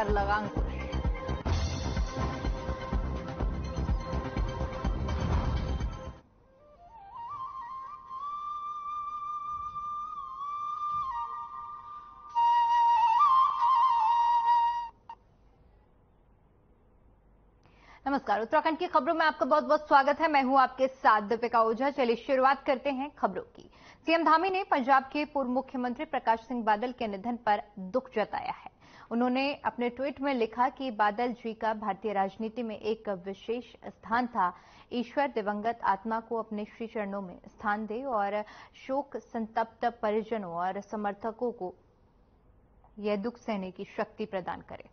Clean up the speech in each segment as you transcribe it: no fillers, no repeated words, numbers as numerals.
पर लगा अंकुश। नमस्कार, उत्तराखंड की खबरों में आपका बहुत बहुत स्वागत है। मैं हूं आपके साथ दीपिका ओझा। चलिए शुरुआत करते हैं खबरों की। सीएम धामी ने पंजाब के पूर्व मुख्यमंत्री प्रकाश सिंह बादल के निधन पर दुख जताया है। उन्होंने अपने ट्वीट में लिखा कि बादल जी का भारतीय राजनीति में एक विशेष स्थान था। ईश्वर दिवंगत आत्मा को अपने श्री चरणों में स्थान दे और शोक संतप्त परिजनों और समर्थकों को यह दुख सहने की शक्ति प्रदान करे।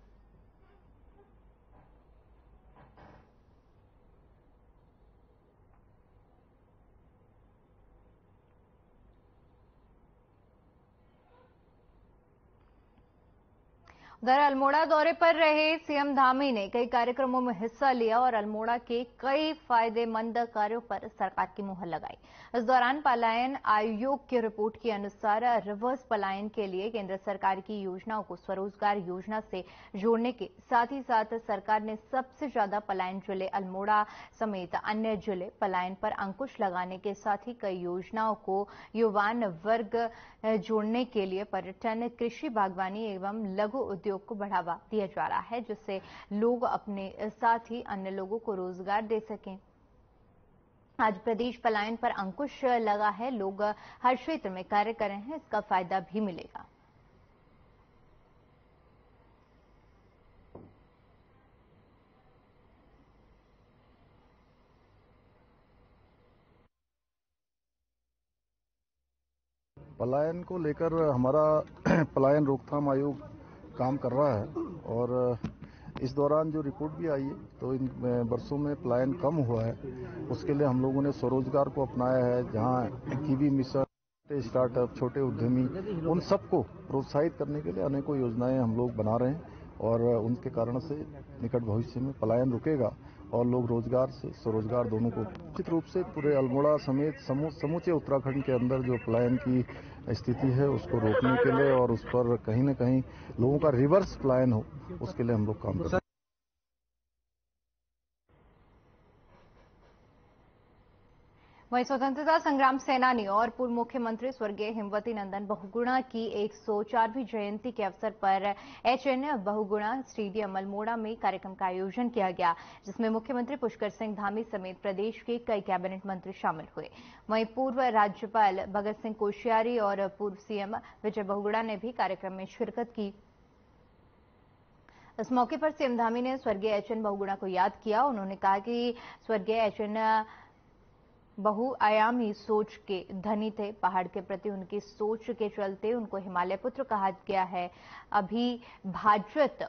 उधर अल्मोड़ा दौरे पर रहे सीएम धामी ने कई कार्यक्रमों में हिस्सा लिया और अल्मोड़ा के कई फायदेमंद कार्यों पर सरकार की मुहर लगाई। इस दौरान पलायन आयोग की रिपोर्ट के अनुसार रिवर्स पलायन के लिए केंद्र सरकार की योजनाओं को स्वरोजगार योजना से जोड़ने के साथ ही साथ सरकार ने सबसे ज्यादा पलायन जिले अल्मोड़ा समेत अन्य जिले पलायन पर अंकुश लगाने के साथ ही कई योजनाओं को युवान वर्ग जोड़ने के लिए पर्यटन, कृषि, बागवानी एवं लघु उद्योग को बढ़ावा दिया जा रहा है, जिससे लोग अपने साथ ही अन्य लोगों को रोजगार दे सकें। आज प्रदेश पलायन पर अंकुश लगा है। लोग हर क्षेत्र में कार्य कर रहे हैं, इसका फायदा भी मिलेगा। पलायन को लेकर हमारा पलायन रोकथाम आयोग काम कर रहा है और इस दौरान जो रिपोर्ट भी आई है तो इन वर्षों में पलायन कम हुआ है। उसके लिए हम लोगों ने स्वरोजगार को अपनाया है, जहां कीवी मिशन, स्टार्टअप, छोटे उद्यमी, उन सबको प्रोत्साहित करने के लिए अनेकों योजनाएं हम लोग बना रहे हैं और उनके कारण से निकट भविष्य में पलायन रुकेगा और लोग रोजगार से स्वरोजगार दोनों को निश्चित रूप से पूरे अल्मोड़ा समेत समूचे उत्तराखंड के अंदर जो पलायन की स्थिति है उसको रोकने के लिए और उस पर कहीं न कहीं लोगों का रिवर्स पलायन हो, उसके लिए हम लोग काम कर रहे हैं। वहीं स्वतंत्रता संग्राम सेनानी और पूर्व मुख्यमंत्री स्वर्गीय हेमवती नंदन बहुगुणा की 104वीं जयंती के अवसर पर एचएन बहुगुणा स्टेडियम अल्मोड़ा में कार्यक्रम का आयोजन किया गया, जिसमें मुख्यमंत्री पुष्कर सिंह धामी समेत प्रदेश के कई कैबिनेट मंत्री शामिल हुए। वहीं पूर्व राज्यपाल भगत सिंह कोश्यारी और पूर्व सीएम विजय बहुगुणा ने भी कार्यक्रम में शिरकत की। इस मौके पर सीएम धामी ने स्वर्गीय एचएन बहुगुणा को याद किया। उन्होंने कहा कि स्वर्गीय एचएन बहुआयामी सोच के धनी थे। पहाड़ के प्रति उनकी सोच के चलते उनको हिमालय पुत्र कहा गया है। अभिभाज्यत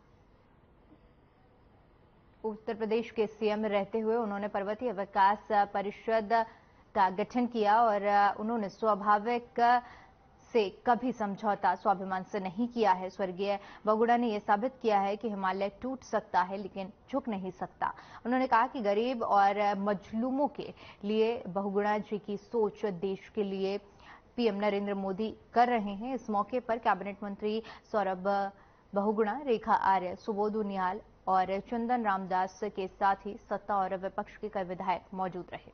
उत्तर प्रदेश के सीएम रहते हुए उन्होंने पर्वतीय विकास परिषद का गठन किया और उन्होंने स्वाभाविक से कभी समझौता स्वाभिमान से नहीं किया है। स्वर्गीय बहुगुणा ने यह साबित किया है कि हिमालय टूट सकता है लेकिन झुक नहीं सकता। उन्होंने कहा कि गरीब और मजलूमों के लिए बहुगुणा जी की सोच देश के लिए पीएम नरेंद्र मोदी कर रहे हैं। इस मौके पर कैबिनेट मंत्री सौरभ बहुगुणा, रेखा आर्य, सुबोध उनियाल और चंदन रामदास के साथ ही सत्ता और विपक्ष के कई विधायक मौजूद रहे।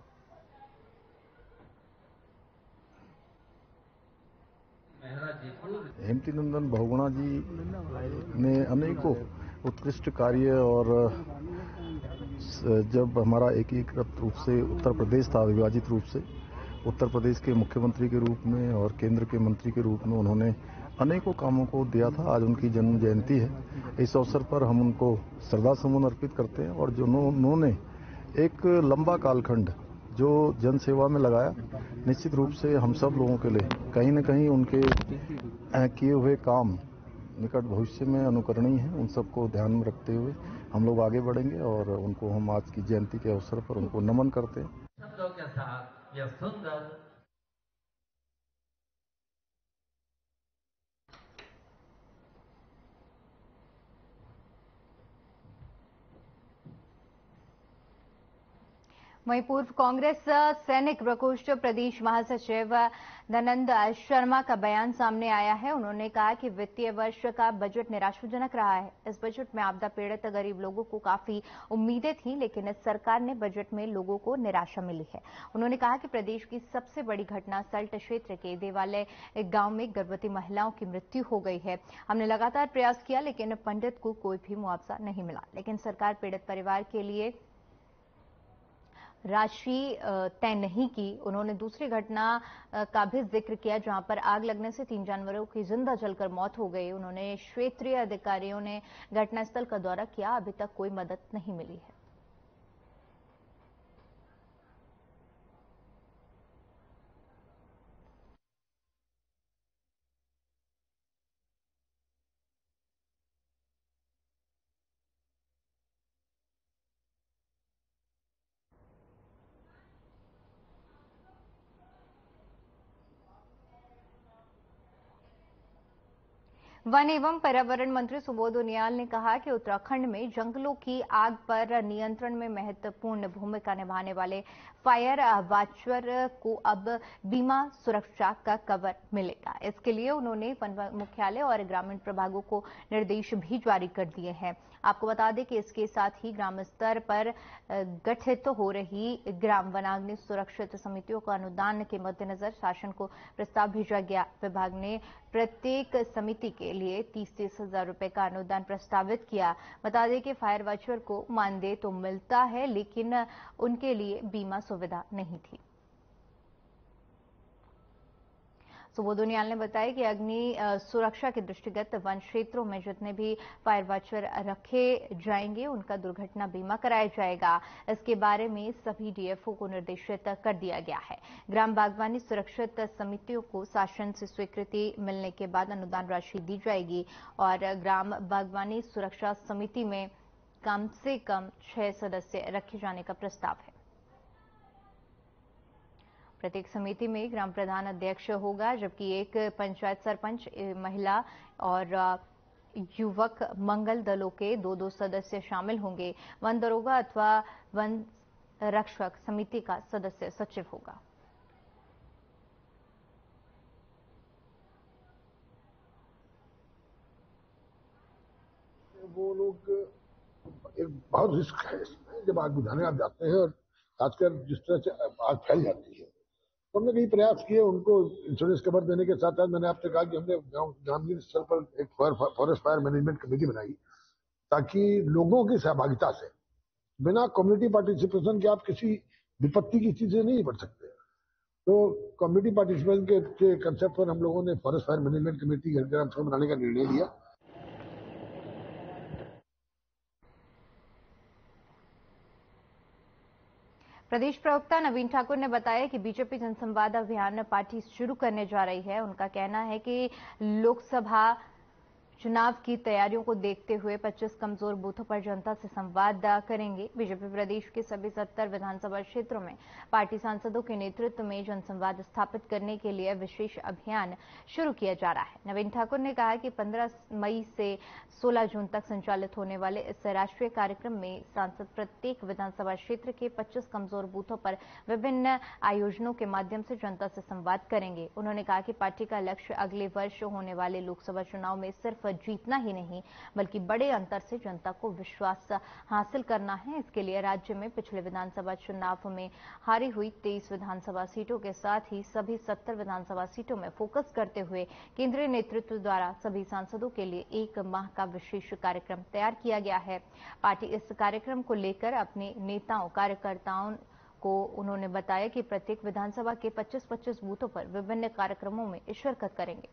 हेमवती नंदन बहुगुणा जी ने अनेकों उत्कृष्ट कार्य और जब हमारा एकीकृत रूप से उत्तर प्रदेश था, विभाजित रूप से उत्तर प्रदेश के मुख्यमंत्री के रूप में और केंद्र के मंत्री के रूप में उन्होंने अनेकों कामों को दिया था। आज उनकी जन्म जयंती है। इस अवसर पर हम उनको श्रद्धासुमन अर्पित करते हैं और जो उन्होंने एक लंबा कालखंड जो जन सेवा में लगाया, निश्चित रूप से हम सब लोगों के लिए कहीं न कहीं उनके किए हुए काम निकट भविष्य में अनुकरणीय हैं। उन सबको ध्यान में रखते हुए हम लोग आगे बढ़ेंगे और उनको हम आज की जयंती के अवसर पर उनको नमन करते हैं। वहीं पूर्व कांग्रेस सैनिक प्रकोष्ठ प्रदेश महासचिव धनंद शर्मा का बयान सामने आया है। उन्होंने कहा कि वित्तीय वर्ष का बजट निराशाजनक रहा है। इस बजट में आपदा पीड़ित गरीब लोगों को काफी उम्मीदें थीं, लेकिन इस सरकार ने बजट में लोगों को निराशा मिली है। उन्होंने कहा कि प्रदेश की सबसे बड़ी घटना सल्ट क्षेत्र के देवालय गांव में गर्भवती महिलाओं की मृत्यु हो गई है। हमने लगातार प्रयास किया, लेकिन पंडित को कोई भी मुआवजा नहीं मिला। लेकिन सरकार पीड़ित परिवार के लिए राशि तय नहीं की। उन्होंने दूसरी घटना का भी जिक्र किया, जहां पर आग लगने से 3 जानवरों की जिंदा जलकर मौत हो गई। उन्होंने क्षेत्रीय अधिकारियों ने घटनास्थल का दौरा किया, अभी तक कोई मदद नहीं मिली है। वन एवं पर्यावरण मंत्री सुबोध उनियाल ने कहा कि उत्तराखंड में जंगलों की आग पर नियंत्रण में महत्वपूर्ण भूमिका निभाने वाले फायर वाचर को अब बीमा सुरक्षा का कवर मिलेगा। इसके लिए उन्होंने वन मुख्यालय और ग्रामीण प्रभागों को निर्देश भी जारी कर दिए हैं। आपको बता दें कि इसके साथ ही ग्राम स्तर पर गठित हो रही ग्राम वनाग्नि सुरक्षित समितियों का अनुदान के मद्देनजर शासन को प्रस्ताव भेजा गया। विभाग ने प्रत्येक समिति के लिए 30-30 हजार रुपए का अनुदान प्रस्तावित किया। बता दें कि फायर वाचर को मानदेय तो मिलता है, लेकिन उनके लिए बीमा सुविधा नहीं थी। सुबोध उनियाल ने बताया कि अग्नि सुरक्षा के दृष्टिगत वन क्षेत्रों में जितने भी फायर वाचर रखे जाएंगे, उनका दुर्घटना बीमा कराया जाएगा। इसके बारे में सभी डीएफओ को निर्देशित कर दिया गया है। ग्राम बागवानी सुरक्षित समितियों को शासन से स्वीकृति मिलने के बाद अनुदान राशि दी जाएगी और ग्राम बागवानी सुरक्षा समिति में कम से कम 6 सदस्य रखे जाने का प्रस्ताव है। प्रत्येक समिति में ग्राम प्रधान अध्यक्ष होगा, जबकि एक पंचायत सरपंच, महिला और युवक मंगल दलों के 2-2 सदस्य शामिल होंगे। वन दरोगा अथवा वन रक्षक समिति का सदस्य सचिव होगा। वो लोग एक बहुत रिस्क है इसमें, जब आग बुझाने आप जाते हैं और खासकर जिस तरह से आग फैल जाती है। हमने कई प्रयास किए उनको इंश्योरेंस कवर देने के साथ साथ मैंने आपसे कहा कि हमने ग्रामीण स्तर पर एक फॉरेस्ट फायर मैनेजमेंट कमेटी बनाई, ताकि लोगों की सहभागिता से बिना कम्युनिटी पार्टिसिपेशन के आप किसी विपत्ति की चीजें नहीं बढ़ सकते। तो कम्युनिटी पार्टिसिपेशन के कंसेप्ट पर हम लोगों ने फॉरेस्ट फायर मैनेजमेंट कमेटी ग्राम सभा बनाने का निर्णय लिया। प्रदेश प्रवक्ता नवीन ठाकुर ने बताया कि बीजेपी जनसंवाद अभियान पार्टी शुरू करने जा रही है। उनका कहना है कि लोकसभा चुनाव की तैयारियों को देखते हुए 25 कमजोर बूथों पर जनता से संवाद करेंगे। बीजेपी प्रदेश के सभी 70 विधानसभा क्षेत्रों में पार्टी सांसदों के नेतृत्व में जनसंवाद स्थापित करने के लिए विशेष अभियान शुरू किया जा रहा है। नवीन ठाकुर ने कहा कि 15 मई से 16 जून तक संचालित होने वाले इस राष्ट्रीय कार्यक्रम में सांसद प्रत्येक विधानसभा क्षेत्र के 25 कमजोर बूथों पर विभिन्न आयोजनों के माध्यम से जनता से संवाद करेंगे। उन्होंने कहा कि पार्टी का लक्ष्य अगले वर्ष होने वाले लोकसभा चुनाव में सिर्फ जीतना ही नहीं, बल्कि बड़े अंतर से जनता को विश्वास हासिल करना है। इसके लिए राज्य में पिछले विधानसभा चुनाव में हारी हुई 23 विधानसभा सीटों के साथ ही सभी 70 विधानसभा सीटों में फोकस करते हुए केंद्रीय नेतृत्व द्वारा सभी सांसदों के लिए 1 माह का विशेष कार्यक्रम तैयार किया गया है। पार्टी इस कार्यक्रम को लेकर अपने नेताओं कार्यकर्ताओं को उन्होंने बताया कि प्रत्येक विधानसभा के 25-25 बूथों पर विभिन्न कार्यक्रमों में शिरकत करेंगे।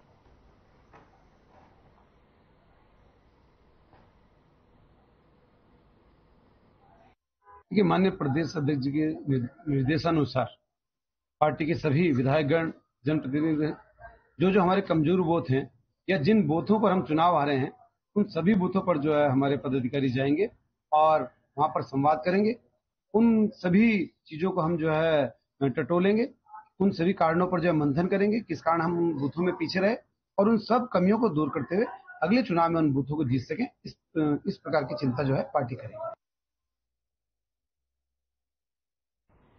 कि माननीय प्रदेश अध्यक्ष जी के निर्देशानुसार पार्टी के सभी विधायकगण, जनप्रतिनिधि जो हमारे कमजोर बूथ हैं या जिन बूथों पर हम चुनाव आ रहे हैं, उन सभी बूथों पर जो है हमारे पदाधिकारी जाएंगे और वहां पर संवाद करेंगे। उन सभी चीजों को हम जो है टटोलेंगे, उन सभी कारणों पर जो है मंथन करेंगे, किस कारण हम उन बूथों में पीछे रहे और उन सब कमियों को दूर करते हुए अगले चुनाव में उन बूथों को जीत सकें। इस प्रकार की चिंता जो है पार्टी करेगी।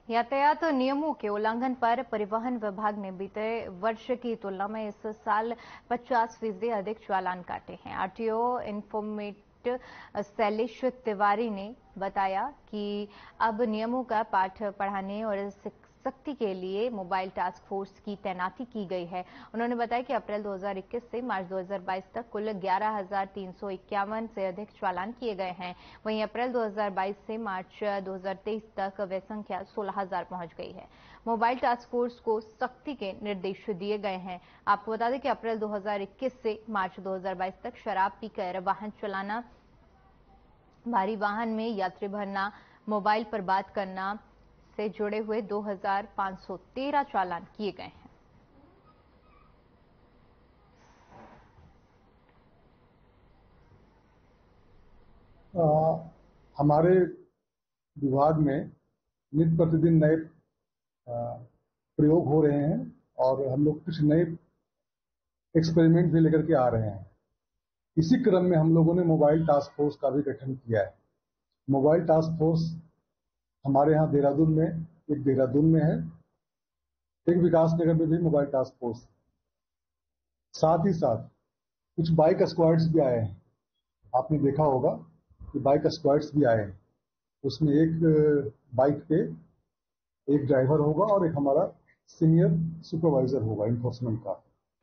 यातायात नियमों के उल्लंघन पर परिवहन विभाग ने बीते वर्ष की तुलना में इस साल 50% अधिक चालान काटे हैं। आरटीओ इन्फोर्मेट शैलेश तिवारी ने बताया कि अब नियमों का पाठ पढ़ाने और सख्ती के लिए मोबाइल टास्क फोर्स की तैनाती की गई है। उन्होंने बताया कि अप्रैल 2021 से मार्च 2022 तक कुल 11,351 से अधिक चालान किए गए हैं। वहीं अप्रैल 2022 से मार्च 2023 तक वे संख्या 16,000 पहुंच गई है। मोबाइल टास्क फोर्स को सख्ती के निर्देश दिए गए हैं। आपको बता दें कि अप्रैल 2021 से मार्च 2022 तक शराब पीकर वाहन चलाना, भारी वाहन में यात्री भरना, मोबाइल पर बात करना से जुड़े हुए 2,513 चालान किए गए हैं। हमारे विभाग में नित्य प्रतिदिन नए प्रयोग हो रहे हैं और हम लोग कुछ नए एक्सपेरिमेंट भी लेकर के आ रहे हैं। इसी क्रम में हम लोगों ने मोबाइल टास्क फोर्स का भी गठन किया है। मोबाइल टास्क फोर्स हमारे यहाँ देहरादून में है, एक विकासनगर में भी मोबाइल टास्क फोर्स। साथ ही साथ कुछ बाइक स्क्वाड्स भी आए हैं। आपने देखा होगा कि बाइक स्क्वाड्स भी आए हैं। उसमें एक बाइक पे एक ड्राइवर होगा और एक हमारा सीनियर सुपरवाइजर होगा इन्फोर्समेंट का।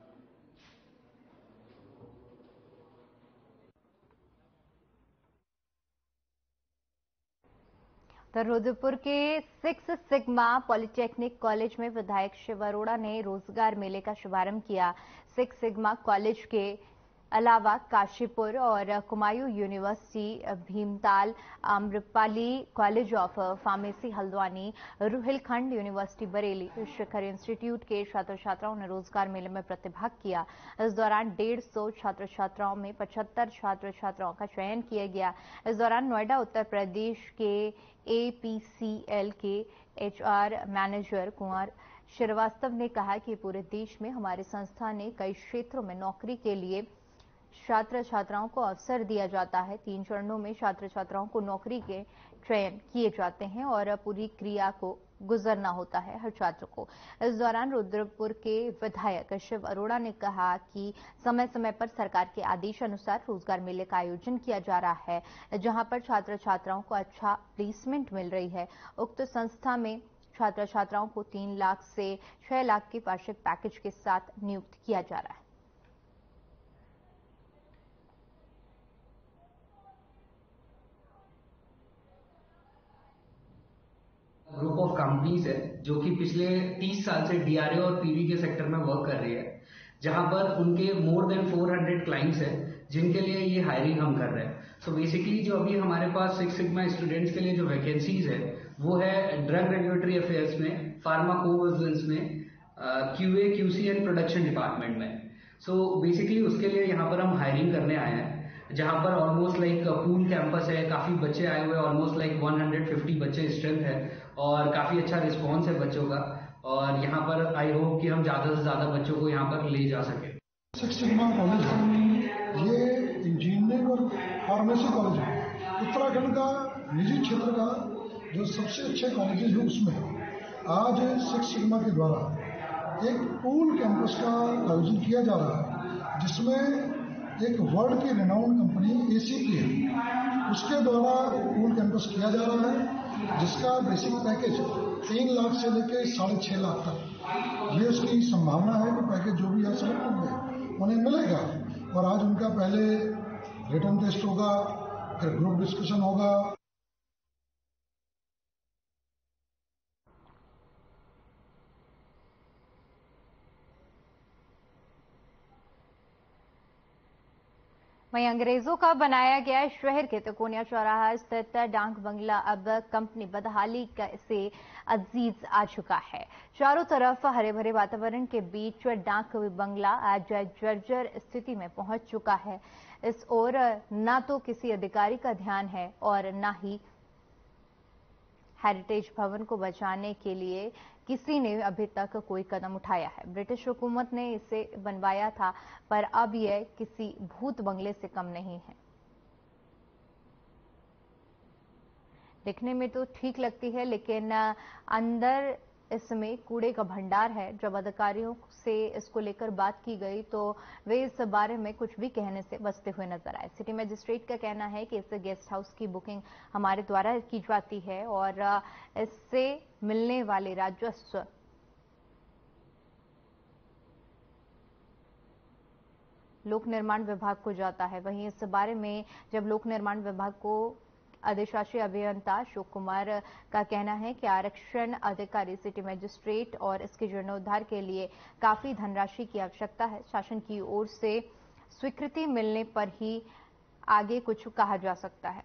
तो रुद्रपुर के सिक्स सिग्मा पॉलिटेक्निक कॉलेज में विधायक शिव अरोड़ा ने रोजगार मेले का शुभारंभ किया। सिक्स सिग्मा कॉलेज के अलावा काशीपुर और Kumaon university, Bhimtal, Amrapali college of pharmacy Haldwani, Rohilkhand university Bareilly, Shikhar institute के छात्र छात्राओं ने रोजगार मेले में प्रतिभाग किया। इस दौरान 150 छात्र छात्राओं में 75 छात्र छात्राओं का चयन किया गया। इस दौरान नोएडा उत्तर प्रदेश के APCL के HR मैनेजर कुंवर श्रीवास्तव ने कहा कि पूरे देश में हमारी संस्था ने कई क्षेत्रों में नौकरी के लिए छात्र छात्राओं को अवसर दिया जाता है। 3 चरणों में छात्र छात्राओं को नौकरी के चयन किए जाते हैं और पूरी क्रिया को गुजरना होता है हर छात्र को। इस दौरान रुद्रपुर के विधायक शिव अरोड़ा ने कहा कि समय समय पर सरकार के आदेश अनुसार रोजगार मेले का आयोजन किया जा रहा है, जहां पर छात्र छात्राओं को अच्छा प्लेसमेंट मिल रही है। उक्त संस्था में छात्र छात्राओं को 3 लाख से 6 लाख के वार्षिक पैकेज के साथ नियुक्त किया जा रहा है। ग्रुप ऑफ कंपनीज है जो कि पिछले 30 साल से DRO और PV के सेक्टर में वर्क कर रही है, जहां पर उनके मोर देन 400 क्लाइंट्स है जिनके लिए ये हायरिंग हम कर रहे हैं। सो बेसिकली जो अभी हमारे पास सिक्स सिग्मा स्टूडेंट्स के लिए जो वैकेंसीज है वो है ड्रग रेगुलेटरी अफेयर्स में, फार्माकोविजिलेंस में, QA QC and production department में। सो बेसिकली उसके लिए यहाँ पर हम हायरिंग करने आए हैं, जहां पर ऑलमोस्ट लाइक पूल कैंपस है, काफी बच्चे आए हुए हैं, ऑलमोस्ट लाइक 150 बच्चे स्ट्रेंथ है और काफी अच्छा रिस्पॉन्स है बच्चों का। और यहाँ पर आई होप कि हम ज्यादा से ज्यादा बच्चों को यहाँ पर ले जा सके। सिक्स सिग्मा कॉलेज ये इंजीनियरिंग और फार्मेसी कॉलेज है, उत्तराखंड का निजी क्षेत्र का जो सबसे अच्छे कॉलेजेस है उसमें आज सिक्स सिग्मा के द्वारा एक पूल कैंपस का आयोजन किया जा रहा है, जिसमें एक वर्ल्ड की रिनाउंड कंपनी ACP है, उसके द्वारा पूल कैंपस किया जा रहा है, जिसका बेसिक पैकेज 3 लाख से लेकर 6.5 लाख तक ये उसकी संभावना है कि पैकेज जो भी है सेलेक्ट होंगे उन्हें मिलेगा। और आज उनका पहले रिटन टेस्ट होगा, फिर ग्रुप डिस्कशन होगा। वहीं अंग्रेजों का बनाया गया शहर के तिकोनिया चौराहा स्थित डाक बंगला अब कंपनी बदहाली से अजीज आ चुका है। चारों तरफ हरे भरे वातावरण के बीच डाक बंगला आज जर्जर स्थिति में पहुंच चुका है। इस ओर न तो किसी अधिकारी का ध्यान है और न ही हेरिटेज भवन को बचाने के लिए किसी ने अभी तक कोई कदम उठाया है। ब्रिटिश हुकूमत ने इसे बनवाया था, पर अब यह किसी भूत बंगले से कम नहीं है। दिखने में तो ठीक लगती है, लेकिन अंदर इसमें कूड़े का भंडार है। जब अधिकारियों से इसको लेकर बात की गई तो वे इस बारे में कुछ भी कहने से बचते हुए नजर आए। सिटी मजिस्ट्रेट का कहना है कि इस गेस्ट हाउस की बुकिंग हमारे द्वारा की जाती है और इससे मिलने वाले राजस्व लोक निर्माण विभाग को जाता है। वहीं इस बारे में जब लोक निर्माण विभाग को अधिशासी अभियंता अशोक कुमार का कहना है कि आरक्षण अधिकारी सिटी मजिस्ट्रेट और इसके जीर्णोद्धार के लिए काफी धनराशि की आवश्यकता है। शासन की ओर से स्वीकृति मिलने पर ही आगे कुछ कहा जा सकता है।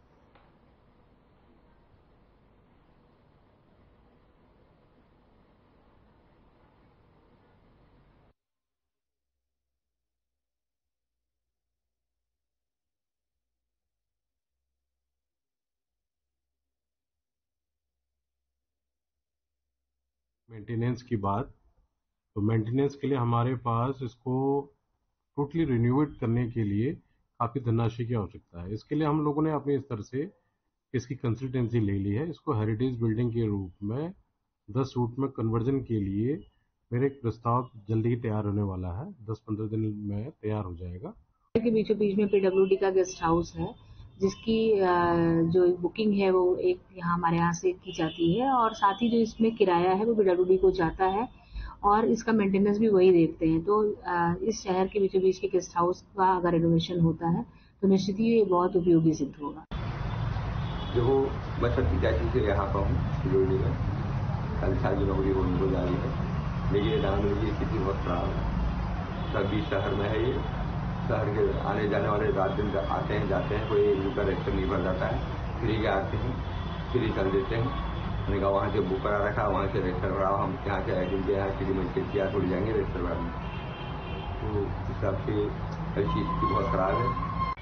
मेंटेनेंस की बात, तो मेंटेनेंस के लिए हमारे पास इसको टोटली रिन्यूएट करने के लिए काफ़ी धनराशि की आवश्यकता है। इसके लिए हम लोगों ने अपने स्तर से इसकी कंसल्टेंसी ले ली है। इसको हेरिटेज बिल्डिंग के रूप में 10 रूट में कन्वर्जन के लिए मेरा एक प्रस्ताव जल्दी ही तैयार होने वाला है। 10-15 दिन में तैयार हो जाएगा। के बीचों बीच में पीडब्ल्यूडी का गेस्ट हाउस है, जिसकी जो बुकिंग है वो एक यहाँ हमारे यहाँ से की जाती है और साथ ही जो इसमें किराया है वो पीडब्ल्यूडी को जाता है और इसका मेंटेनेंस भी वही देखते हैं। तो इस शहर के बीचों बीच के गेस्ट हाउस का अगर रेनोवेशन होता है तो निश्चित ही ये बहुत उपयोगी सिद्ध होगा। जो मैं 37 से यहाँ पर हूँ पीडब्ल्यूडी में, 40 साल की नौकरी होने को जा रही है, लेकिन ये दानवी की स्थिति बहुत खराब है। सभी शहर में है, ये शहर के आने जाने वाले रात दिन आते हैं जाते हैं, कोई उनका रजिस्टर नहीं भर जाता है। फ्री के आते हैं, फ्री चल देते हैं। मैंने कहा वहाँ से बुक करा रखा, वहाँ से रजिस्टर कराओ, हम यहाँ से जिनके यहाँ सिटी मजिस्ट्रेट किया थोड़ी जाएंगे रजिस्टर कराने। तो इस हिसाब से हर चीज़ की बहुत खराब है।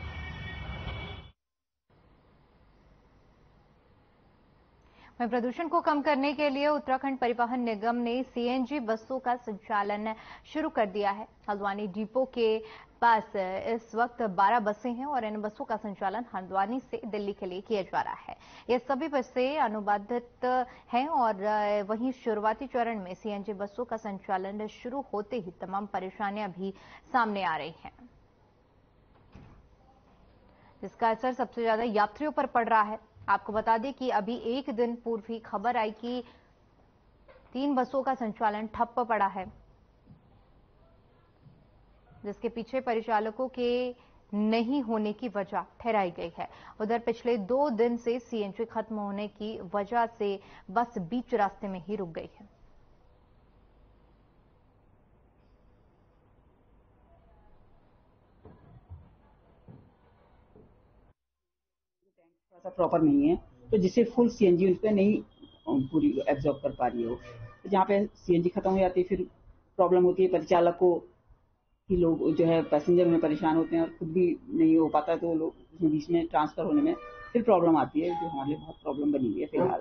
वहीं प्रदूषण को कम करने के लिए उत्तराखंड परिवहन निगम ने सीएनजी बसों का संचालन शुरू कर दिया है। हल्द्वानी डिपो के पास इस वक्त 12 बसें हैं और इन बसों का संचालन हल्द्वानी से दिल्ली के लिए किया जा रहा है। ये सभी बसें अनुबंधित हैं और वहीं शुरुआती चरण में सीएनजी बसों का संचालन शुरू होते ही तमाम परेशानियां भी सामने आ रही हैं, जिसका असर सबसे ज्यादा यात्रियों पर पड़ रहा है। आपको बता दें कि अभी एक दिन पूर्व ही खबर आई कि 3 बसों का संचालन ठप्प पड़ा है, जिसके पीछे परिचालकों के नहीं होने की वजह ठहराई गई है। उधर पिछले 2 दिन से सीएनजी खत्म होने की वजह से बस बीच रास्ते में ही रुक गई है। प्रॉपर नहीं है, तो जिससे फुल सीएनजी उस पर नहीं पूरी एब्जॉर्ब कर पा रही है। तो जहाँ पे सीएनजी खत्म हो जाती है फिर प्रॉब्लम होती है परिचालक को कि लोग जो है पैसेंजर में परेशान होते हैं और खुद भी नहीं हो पाता, तो लोग बीच में ट्रांसफर होने में फिर प्रॉब्लम आती है, जो हमारे लिए बहुत प्रॉब्लम बनी हुई है फिलहाल।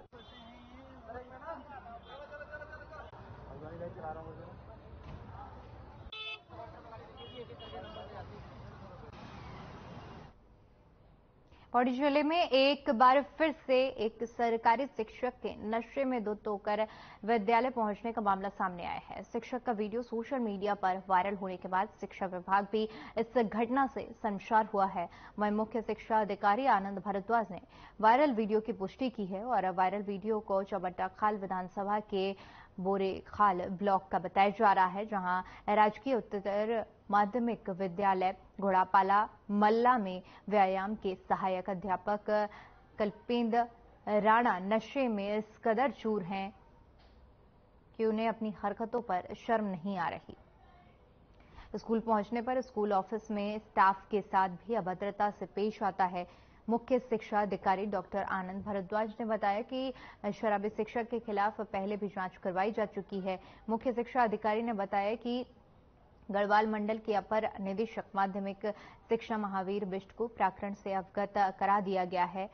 पौड़ी जिले में एक बार फिर से एक सरकारी शिक्षक के नशे में धुत होकर विद्यालय पहुंचने का मामला सामने आया है। शिक्षक का वीडियो सोशल मीडिया पर वायरल होने के बाद शिक्षा विभाग भी इस घटना से शर्मसार हुआ है। वहीं मुख्य शिक्षा अधिकारी आनंद भारद्वाज ने वायरल वीडियो की पुष्टि की है और वायरल वीडियो को चौबट्टा खाल विधानसभा के बोरेखाल ब्लॉक का बताया जा रहा है, जहां राजकीय उत्तर माध्यमिक विद्यालय घोड़ापाला मल्ला में व्यायाम के सहायक अध्यापक कल्पेंद्र राणा नशे में इस कदर चूर हैं कि उन्हें अपनी हरकतों पर शर्म नहीं आ रही। स्कूल पहुंचने पर स्कूल ऑफिस में स्टाफ के साथ भी अभद्रता से पेश आता है। मुख्य शिक्षा अधिकारी डॉक्टर आनंद भारद्वाज ने बताया कि शराबी शिक्षक के खिलाफ पहले भी जांच करवाई जा चुकी है। मुख्य शिक्षा अधिकारी ने बताया कि गढ़वाल मंडल के अपर निदेशक माध्यमिक शिक्षा महावीर बिष्ट को प्रकरण से अवगत करा दिया गया है।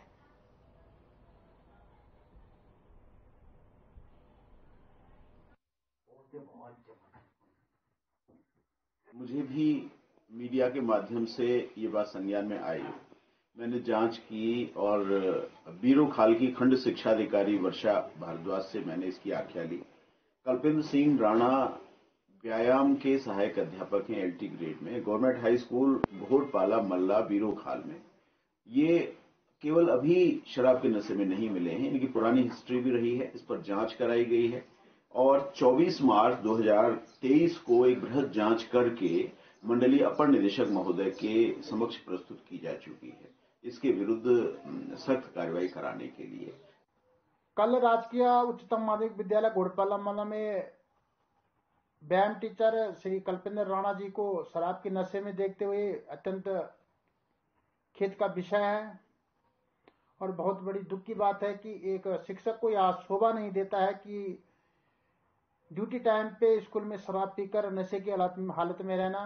मुझे भी मीडिया के माध्यम से ये बात संज्ञान में आई। मैंने जांच की और बीरो खाल की खंड शिक्षा अधिकारी वर्षा भारद्वाज से मैंने इसकी आख्या ली। कल्पेंद्र सिंह राणा व्यायाम के सहायक अध्यापक हैं LT ग्रेड में, government high school Ghodpala Malla Biro Khal में। ये केवल अभी शराब के नशे में नहीं मिले हैं, इनकी पुरानी हिस्ट्री भी रही है, इस पर जांच कराई गई है और 24 मार्च 2023 को एक बृहद जांच करके मंडलीय अपर निदेशक महोदय के समक्ष प्रस्तुत की जा चुकी है, इसके विरुद्ध सख्त कार्रवाई कराने के लिए। कल राजकीय उच्चतम माध्यमिक विद्यालय घोड़पाला माला में व्यायाम टीचर श्री कल्पेंद्र राणा जी को शराब के नशे में देखते हुए अत्यंत खेद का विषय है और बहुत बड़ी दुख की बात है कि एक शिक्षक को यह शोभा नहीं देता है कि ड्यूटी टाइम पे स्कूल में शराब पीकर नशे की हालत में रहना।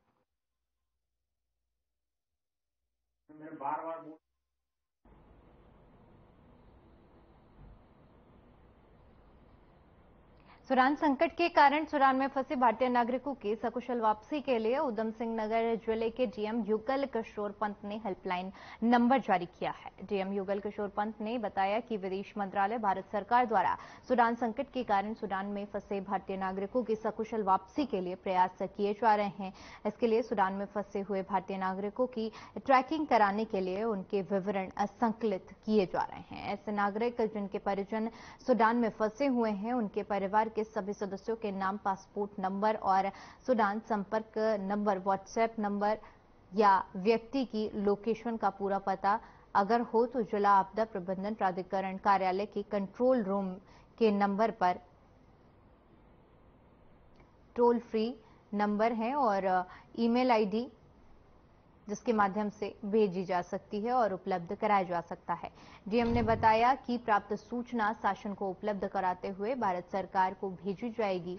सूडान संकट के कारण सूडान में फंसे भारतीय नागरिकों की सकुशल वापसी के लिए उधम सिंह नगर जिले के डीएम युगल किशोर पंत ने हेल्पलाइन नंबर जारी किया है। डीएम युगल किशोर पंत ने बताया कि विदेश मंत्रालय भारत सरकार द्वारा सूडान संकट के कारण सूडान में फंसे भारतीय नागरिकों की सकुशल वापसी के लिए प्रयास किए जा रहे हैं। इसके लिए सूडान में फंसे हुए भारतीय नागरिकों की ट्रैकिंग कराने के लिए उनके विवरण संकलित किए जा रहे हैं। ऐसे नागरिक जिनके परिजन सूडान में फंसे हुए हैं, उनके परिवार के सभी सदस्यों के नाम, पासपोर्ट नंबर और सूडान संपर्क नंबर, व्हाट्सएप नंबर या व्यक्ति की लोकेशन का पूरा पता अगर हो तो जिला आपदा प्रबंधन प्राधिकरण कार्यालय के कंट्रोल रूम के नंबर पर टोल फ्री नंबर है और ईमेल आईडी जिसके माध्यम से भेजी जा सकती है और उपलब्ध कराया जा सकता है। डीएम ने बताया कि प्राप्त सूचना शासन को उपलब्ध कराते हुए भारत सरकार को भेजी जाएगी।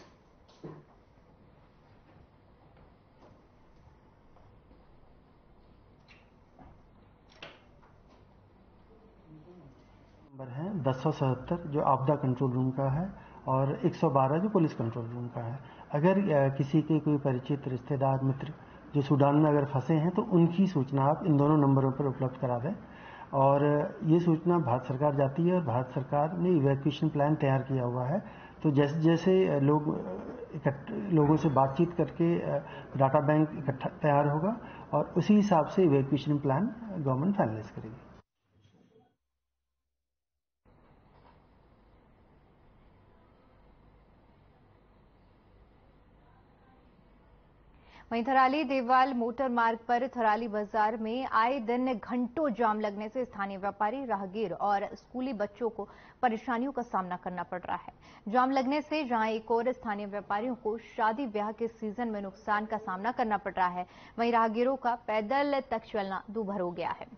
नंबर है 1077 जो आपदा कंट्रोल रूम का है और 112 जो पुलिस कंट्रोल रूम का है। अगर किसी के कोई परिचित रिश्तेदार मित्र जो सूडान में अगर फंसे हैं तो उनकी सूचना आप इन दोनों नंबरों पर उपलब्ध करा दें और ये सूचना भारत सरकार जाती है और भारत सरकार ने इवैक्यूएशन प्लान तैयार किया हुआ है। तो जैसे जैसे लोगों से बातचीत करके डाटा बैंक इकट्ठा तैयार होगा और उसी हिसाब से इवैक्यूएशन प्लान गवर्नमेंट फाइनलाइज करेगी। वहीं थराली देवाल मोटर मार्ग पर थराली बाजार में आए दिन घंटों जाम लगने से स्थानीय व्यापारी, राहगीर और स्कूली बच्चों को परेशानियों का सामना करना पड़ रहा है। जाम लगने से जहां एक और स्थानीय व्यापारियों को शादी ब्याह के सीजन में नुकसान का सामना करना पड़ रहा है, वहीं राहगीरों का पैदल तक चलना दूभर हो गया है।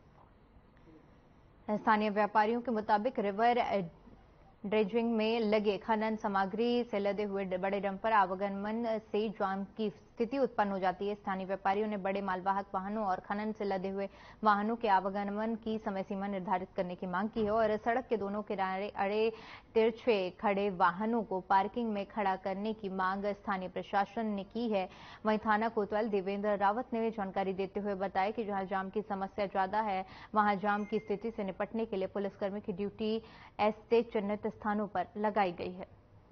स्थानीय व्यापारियों के मुताबिक रिवर ड्रेजिंग में लगे खनन सामग्री से लदे हुए बड़े डंपर आवागमन से जाम की स्थिति उत्पन्न हो जाती है। स्थानीय व्यापारियों ने बड़े मालवाहक वाहनों और खनन से लदे हुए वाहनों के आवागमन की समय सीमा निर्धारित करने की मांग की है और सड़क के दोनों किनारे अड़े तिरछे खड़े वाहनों को पार्किंग में खड़ा करने की मांग स्थानीय प्रशासन ने की है। वहीं थाना कोतवाल देवेंद्र रावत ने जानकारी देते हुए बताया कि जहां जाम की समस्या ज्यादा है वहां जाम की स्थिति से निपटने के लिए पुलिसकर्मी की ड्यूटी ऐसे चिन्हित स्थानों पर लगाई गई है।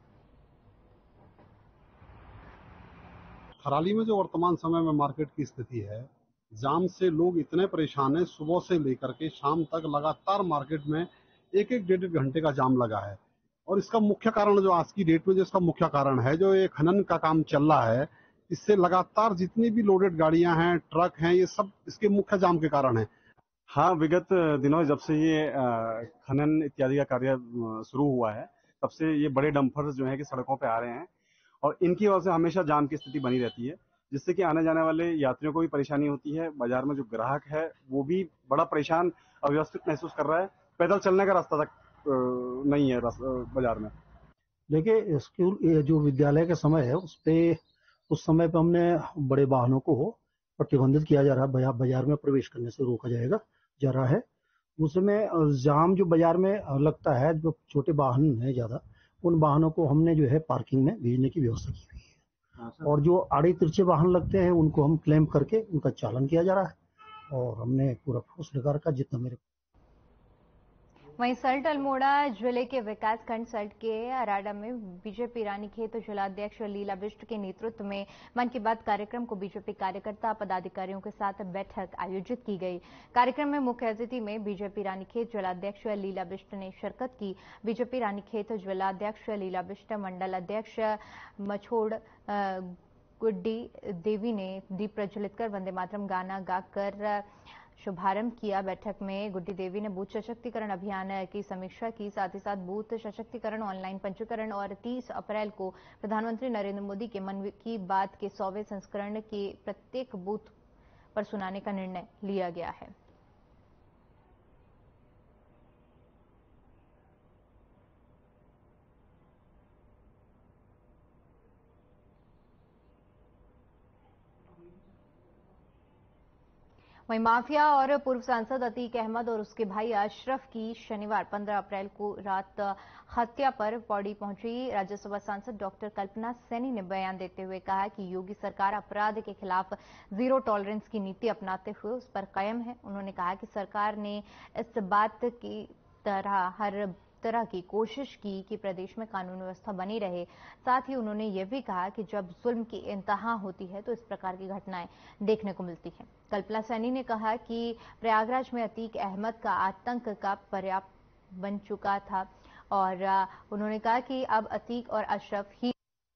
थराली में जो वर्तमान समय में मार्केट की स्थिति है, जाम से लोग इतने परेशान हैं, सुबह से लेकर के शाम तक लगातार मार्केट में एक एक डेढ़ घंटे का जाम लगा है। और इसका मुख्य कारण जो आज की डेट में जो इसका मुख्य कारण है, जो ये खनन का काम चल रहा है, इससे लगातार जितनी भी लोडेड गाड़ियां हैं, ट्रक हैं, ये सब इसके मुख्य जाम के कारण है। हाँ, विगत दिनों जब से ये खनन इत्यादि का कार्य शुरू हुआ है, तब से ये बड़े डंपर जो है कि सड़कों पे आ रहे हैं और इनकी वजह से हमेशा जाम की स्थिति बनी रहती है, जिससे कि आने जाने वाले यात्रियों को भी परेशानी होती है। बाजार में जो ग्राहक है वो भी बड़ा परेशान अव्यवस्थित महसूस कर रहा है। पैदल चलने का रास्ता तक नहीं है बाजार में। देखिए, स्कूल जो विद्यालय का समय है उस समय पे हमने बड़े वाहनों को प्रतिबंधित किया जा रहा है, बाजार में प्रवेश करने से रोका जा रहा है। उस समय जाम जो बाजार में लगता है, जो छोटे वाहन है ज्यादा, उन वाहनों को हमने जो है पार्किंग में भेजने की व्यवस्था की हुई है और जो आड़े तिरछे वाहन लगते हैं उनको हम क्लेम करके उनका चालन किया जा रहा है और हमने पूरा फोर्स लगा रखा जितना मेरे। वहीं सल्ट अल्मोड़ा जिले के विकासखंड सल्ट के अराडा में बीजेपी रानीखेत जिलाध्यक्ष लीला बिष्ट के नेतृत्व में मन की बात कार्यक्रम को बीजेपी कार्यकर्ता पदाधिकारियों के साथ बैठक आयोजित की गई। कार्यक्रम में मुख्य अतिथि में बीजेपी रानीखेत जिलाध्यक्ष लीला बिष्ट ने शिरकत की। बीजेपी रानीखेत जिलाध्यक्ष लीला बिष्ट, मंडल अध्यक्ष मछोड़ गुड्डी देवी ने दीप प्रज्वलित कर वंदे मातरम गाना गाकर शुभारंभ किया। बैठक में गुड्डी देवी ने बूथ सशक्तिकरण अभियान की समीक्षा की। साथ ही साथ बूथ सशक्तिकरण, ऑनलाइन पंजीकरण और 30 अप्रैल को प्रधानमंत्री नरेंद्र मोदी के मन की बात के 100वें संस्करण के प्रत्येक बूथ पर सुनाने का निर्णय लिया गया है। वहीं माफिया और पूर्व सांसद अतीक अहमद और उसके भाई अशरफ की शनिवार 15 अप्रैल को रात हत्या पर पौड़ी पहुंची राज्यसभा सांसद डॉक्टर कल्पना सैनी ने बयान देते हुए कहा कि योगी सरकार अपराध के खिलाफ जीरो टॉलरेंस की नीति अपनाते हुए उस पर कायम है। उन्होंने कहा कि सरकार ने इस बात की हर तरह की कोशिश की कि प्रदेश में कानून व्यवस्था बनी रहे। साथ ही उन्होंने यह भी कहा कि जब जुल्म की इंतहा होती है तो इस प्रकार की घटनाएं देखने को मिलती हैं। कल्पना सैनी ने कहा कि प्रयागराज में अतीक अहमद का आतंक का पर्याप्त बन चुका था और उन्होंने कहा कि अब अतीक और अशरफ ही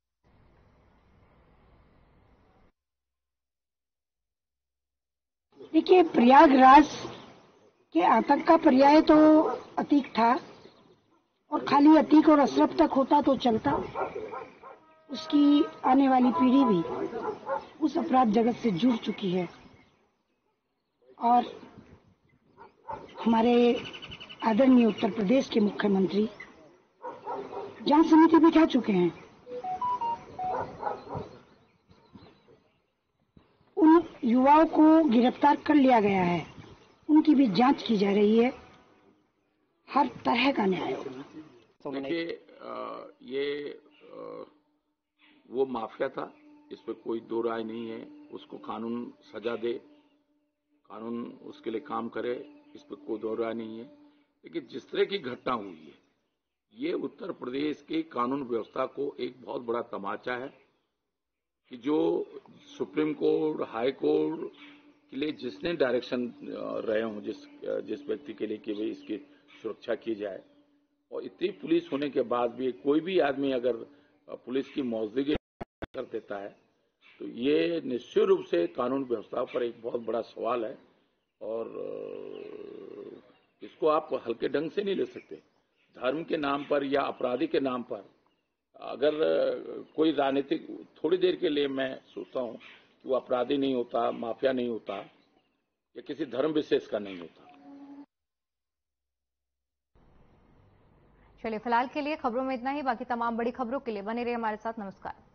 देखिए, प्रयागराज के आतंक का पर्याय तो अतीक था और खाली अतीक और अशरफ तक होता तो चलता। उसकी आने वाली पीढ़ी भी उस अपराध जगत से जुड़ चुकी है और हमारे आदरणीय उत्तर प्रदेश के मुख्यमंत्री जांच समिति बिठा चुके हैं। उन युवाओं को गिरफ्तार कर लिया गया है, उनकी भी जांच की जा रही है। हर तरह का न्याय होगा। देखिए, ये वो माफिया था, इस पर कोई दो राय नहीं है। उसको कानून सजा दे, कानून उसके लिए काम करे, इस पर कोई दो राय नहीं है। लेकिन जिस तरह की घटना हुई है, ये उत्तर प्रदेश की कानून व्यवस्था को एक बहुत बड़ा तमाचा है कि जो सुप्रीम कोर्ट, हाई कोर्ट के लिए जिसने डायरेक्शन रहे हों, जिस व्यक्ति के लिए कि भाई इसकी सुरक्षा की जाए, और इतनी पुलिस होने के बाद भी कोई भी आदमी अगर पुलिस की मौजूदगी कर देता है तो ये निश्चित रूप से कानून व्यवस्था पर एक बहुत बड़ा सवाल है और इसको आप हल्के ढंग से नहीं ले सकते। धर्म के नाम पर या अपराधी के नाम पर अगर कोई राजनीतिक, थोड़ी देर के लिए मैं सोचता हूं कि वो अपराधी नहीं होता, माफिया नहीं होता या किसी धर्म विशेष का नहीं होता। चलिए, फिलहाल के लिए खबरों में इतना ही। बाकी तमाम बड़ी खबरों के लिए बने रहिए हमारे साथ। नमस्कार।